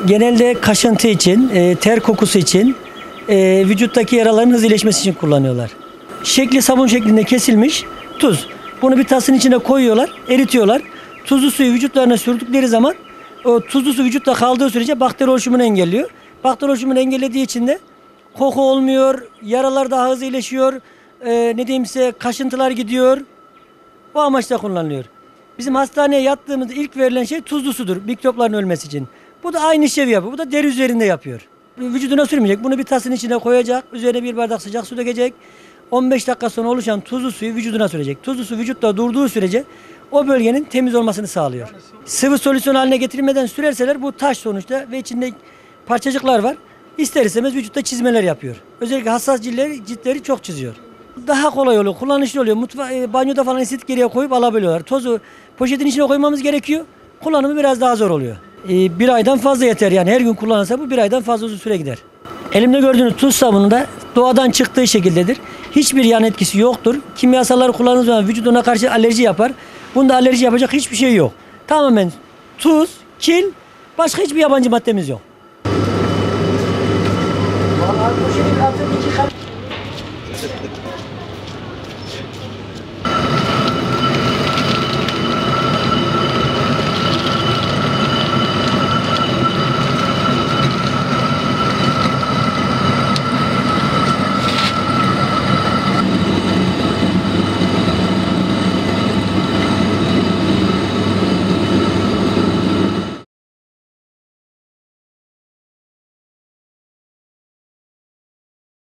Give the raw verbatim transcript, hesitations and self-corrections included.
Genelde kaşıntı için, e, ter kokusu için, e, vücuttaki yaraların hızlı iyileşmesi için kullanıyorlar. Şekli sabun şeklinde kesilmiş tuz. Bunu bir tasın içine koyuyorlar, eritiyorlar. Tuzlu suyu vücutlarına sürdükleri zaman o tuzlu su vücutta kaldığı sürece bakteri oluşumunu engelliyor. Bakteri oluşumunu engellediği için de koku olmuyor, yaralar daha hızlı iyileşiyor, e, ne diyeyim size kaşıntılar gidiyor. Bu amaçla kullanılıyor. Bizim hastaneye yattığımızda ilk verilen şey tuzlu sudur mikropların ölmesi için. Bu da aynı işlevi yapıyor. Bu da deri üzerinde yapıyor. Vücuduna sürmeyecek. Bunu bir tasın içine koyacak. Üzerine bir bardak sıcak su dökecek. on beş dakika sonra oluşan tuzlu suyu vücuduna sürecek. Tuzlu su vücutta durduğu sürece o bölgenin temiz olmasını sağlıyor. Sıvı solüsyon haline getirilmeden sürerseler bu taş sonuçta ve içinde parçacıklar var. İster istemez vücutta çizmeler yapıyor. Özellikle hassas ciltleri, ciltleri çok çiziyor. Daha kolay oluyor, kullanışlı oluyor. Mutfa e, banyoda falan estetik geriye koyup alabiliyorlar. Tozu poşetin içine koymamız gerekiyor. Kullanımı biraz daha zor oluyor. E, bir aydan fazla yeter yani. Her gün kullanılsa bu bir aydan fazla uzun süre gider. Elimde gördüğünüz tuz sabunu da doğadan çıktığı şekildedir. Hiçbir yan etkisi yoktur. Kimyasalları kullandığınız zaman vücuduna karşı alerji yapar. Bunda alerji yapacak hiçbir şey yok. Tamamen tuz, kil, başka hiçbir yabancı maddemiz yok. Vallahi poşetin altındaki